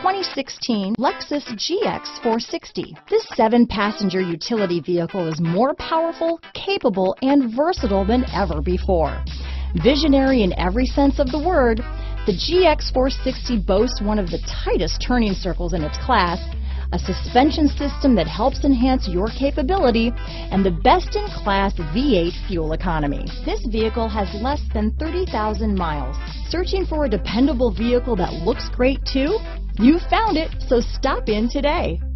2016 Lexus GX460. This 7-passenger utility vehicle is more powerful, capable, and versatile than ever before. Visionary in every sense of the word, the GX460 boasts one of the tightest turning circles in its class, a suspension system that helps enhance your capability, and the best-in-class V8 fuel economy. This vehicle has less than 30,000 miles. Searching for a dependable vehicle that looks great too? You found it, so stop in today.